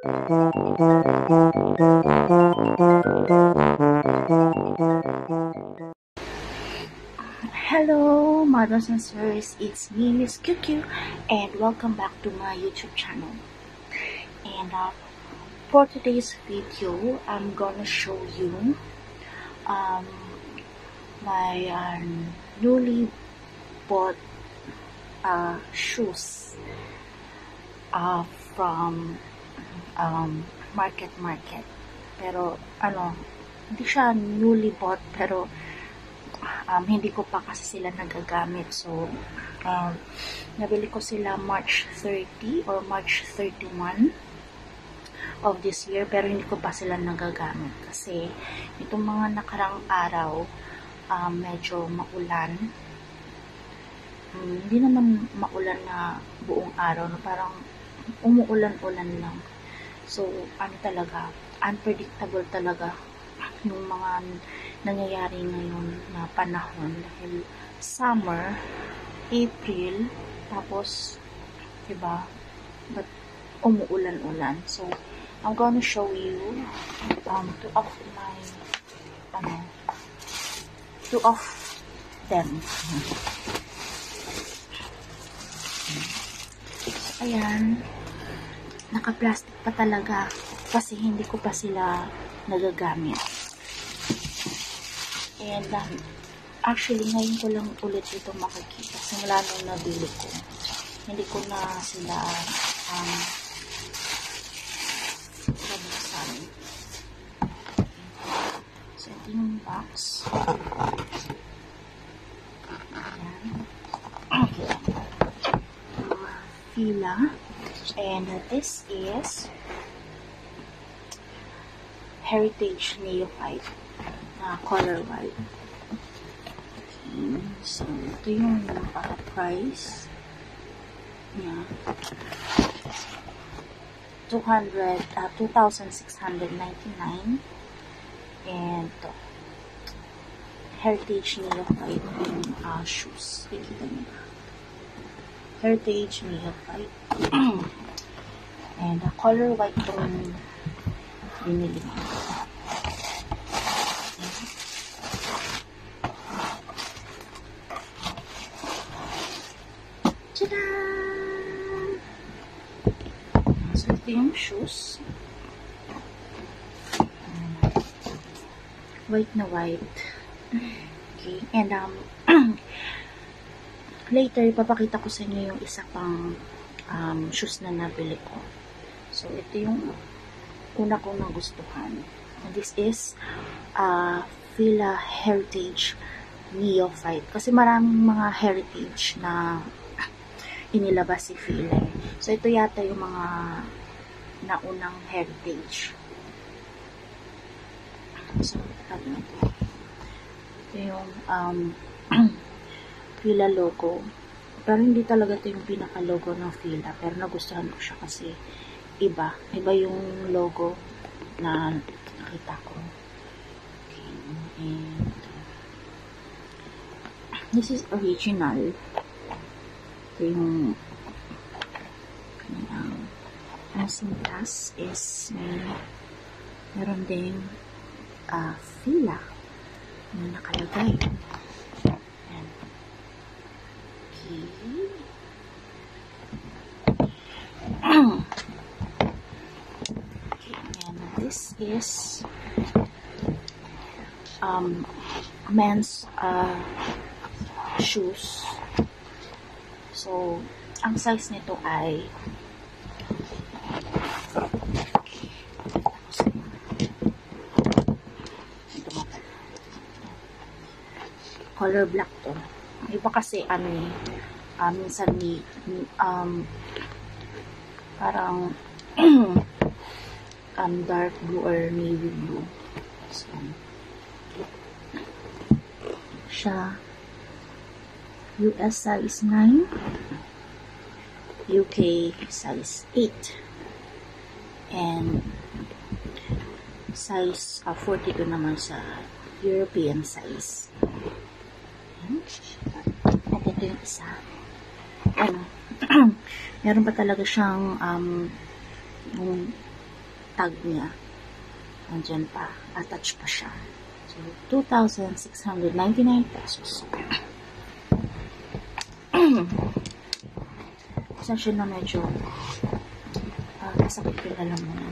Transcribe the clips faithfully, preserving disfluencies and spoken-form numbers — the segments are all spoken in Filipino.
Hello, mothers and sirs, it's me, Miss Q Q, and welcome back to my YouTube channel. And uh, for today's video, I'm gonna show you um, my uh, newly bought uh, shoes uh, from um, Market Market. Pero ano, hindi siya newly bought, pero Um, hindi ko pa kasi sila nagagamit. So, um, nabili ko sila March thirty or March thirty-one of this year, pero hindi ko pa sila nagagamit. Kasi, itong mga nakarang araw, um, medyo maulan. Um, hindi naman maulan na buong araw, no? Parang umuulan-ulan lang. So, ano talaga, unpredictable talaga yung mga nangyayari ngayon na panahon, dahil summer, April, tapos diba, but umuulan-ulan. So I'm gonna show you um two of my ano two of them. So, ayan, naka-plastic pa talaga kasi hindi ko pa sila nagagamit. And um, actually, ngayon ko lang ulit ito makikita. Simula nung nabili ko. Hindi ko na sila um, nabuksan. So, ito yung box. Ayan. Okay. Uh, FILA. And uh, this is Heritage Neophyte. Uh, color white. Okay, so ito yung uh, price niya. two hundred, uh, two thousand six hundred ninety-nine, and uh, Heritage Neophyte yung uh, shoes. Kikita niyo ba? Heritage Neophyte. And uh, color white itong binili ko. So, ito yung shoes. White na white. Okay. And, um, later, ipapakita ko sa inyo yung isa pang um, shoes na nabili ko. So, ito yung una kong nagustuhan. And this is uh, FILA Heritage Neophyte. Kasi maraming mga heritage na inilabas si FILA. So, ito yata yung mga naunang heritage. So, ano ito? Ito yung um, FILA logo. Pero hindi talaga ito yung pinaka-logo ng FILA. Pero nagustuhan ko siya kasi iba. Iba yung logo na nakita ko. Okay. And this is original. Ito yung kanilang ang sintas is may meron din uh, FILA na nakalagay. And, okay. Okay, and this is um, men's uh, shoes. So, ang size nito ay color black to. Iba kasi ano eh, uh, minsan ni um, parang um, dark blue or navy blue. So, siya U S size nine, U K size eight, and size uh, forty-two naman sa European size. At ito yung isa. Ano, meron pa talaga siyang um, yung tag niya. Nandyan pa. Attach pa siya. So, two thousand six hundred ninety-nine pesos. Pasensya na medyo uh, masakit yung lalamunan.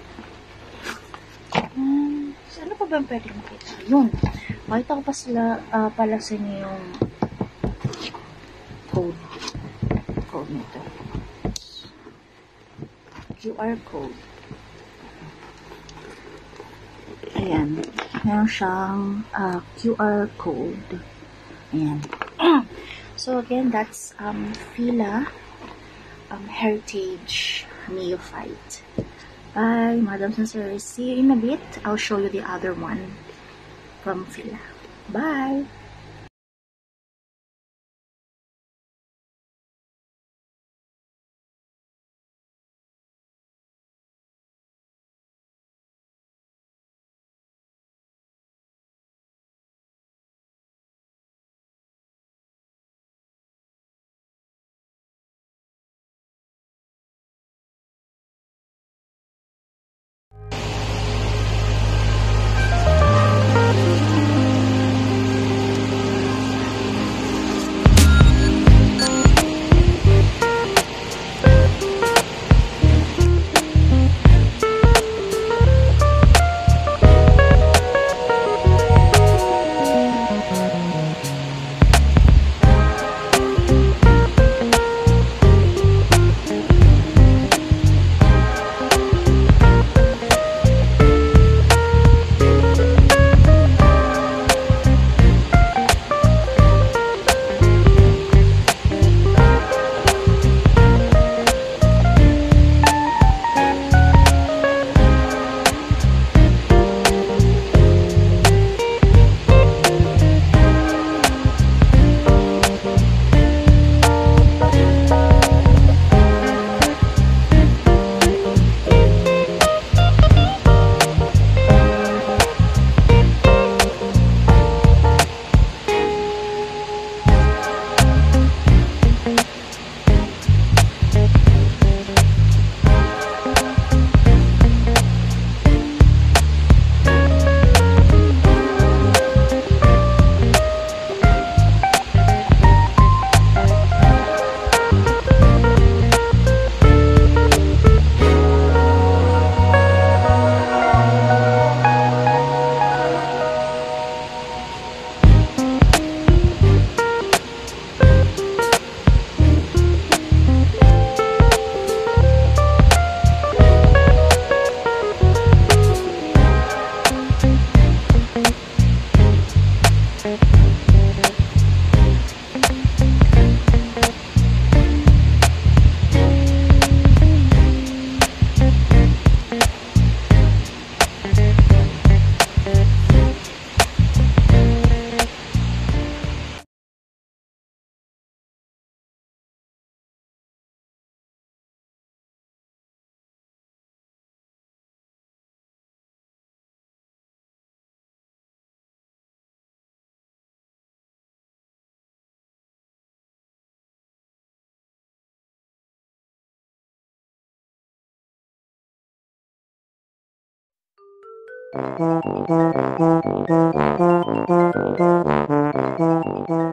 Um, so, ano pa ba pwede makita? Yun. Makita ko pa sila, uh, pala sa inyo yung code. Code nito. Q R code. Ayan. Meron siyang uh, Q R code. Ayan. So again, that's um, FILA um, Heritage Neophyte. Bye, madams and sirs. See you in a bit. I'll show you the other one from FILA. Bye. Thank you.